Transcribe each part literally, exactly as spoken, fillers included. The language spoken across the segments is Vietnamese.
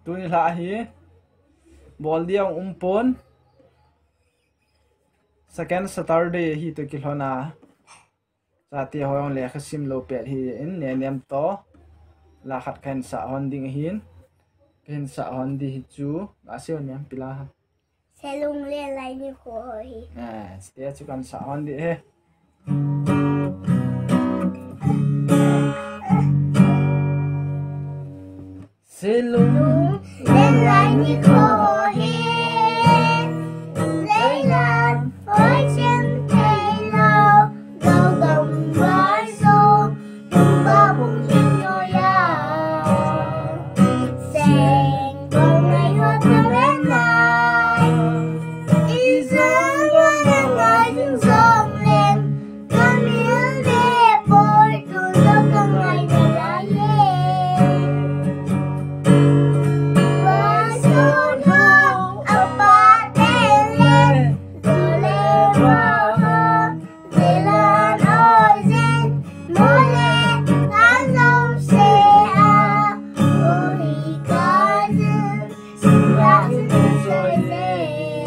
tu ni la hi bol diang umpon second Saturday hi to kilhona Sati hoyong le khasim lo pet hi in Nenem to la khat khan sa hon ding hin ken sa hon di hi chu asio nyam pila selung le lai ni kho hi à stia chu kan sa hon di he selung le lai ni kho hi lấy lan ôi chân tay lâu gầu gồng vai xô tung ba bung hin yo ya sen con ngày hoa thơm lên lại ý dương hoa đang ngồi dương rộng lên con miếng đẹp bôi từ lâu con ngày này đã về và xuân hồng áo ba tên lên từ lê hoa hồng về lan ôi dên mô lê ngã dông xe à ôi ca dương xin ra dương rồi lên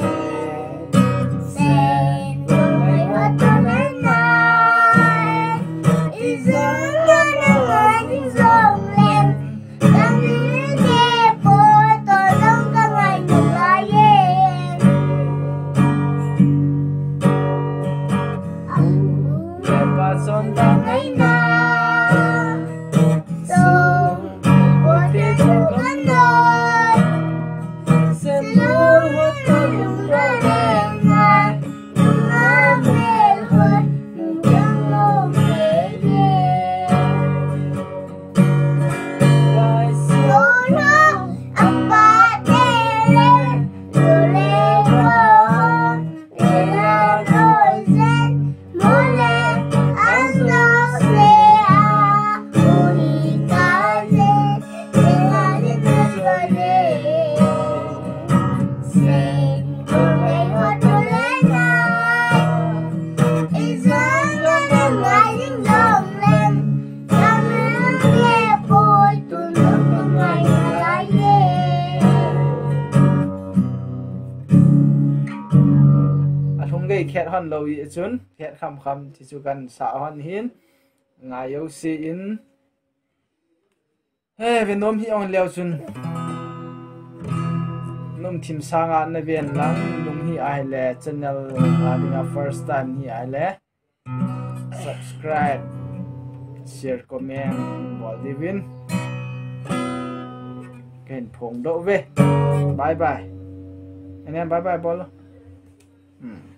sen con ngày hoa thơm lên lại ý dương hoa đang ngồi dương rộng lên con miếng đẹp bôi từ lâu con ngày này đã về ba son ta ngày nào sông của thiên chúa ngân đôi se lưu hoa tôi lung ra đèn ngoài lung ngắm về hơi lung trăng lô về về vai Ôi nó ấp ba đê lên đưa lê hoa hồng để là đôi dên mô lê ăn đâu xe à ôi ca dê để là đến nước rồi đê sen con ngày hoa tôi lên lại ý dương nó đang ngại những dòng lên con nước đẹp bôi từ nước con ngày này đã về a thung gei khet hon lo i chun khet kham kham chi chu kan sa hon hin nga yo si in he ve nom hi ong leo chun nom thim sanga na ven lang lung hi ai le channel adinga first time hi ai le subscribe share comment bol divin ken phong do ve bye bye anh em bye bye bol hmm